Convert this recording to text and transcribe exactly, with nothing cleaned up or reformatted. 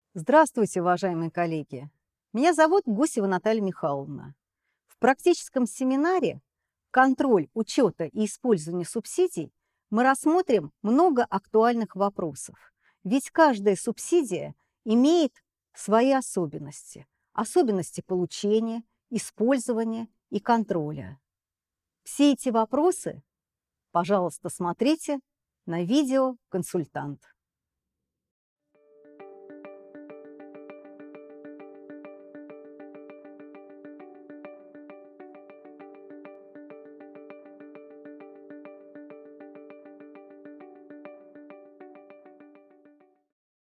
Здравствуйте, уважаемые коллеги! Меня зовут Гусева Наталья Михайловна. В практическом семинаре «Контроль учета и использования субсидий» мы рассмотрим много актуальных вопросов. Ведь каждая субсидия имеет свои особенности. Особенности получения, использования и контроля. Все эти вопросы, пожалуйста, смотрите на видео «Консультант».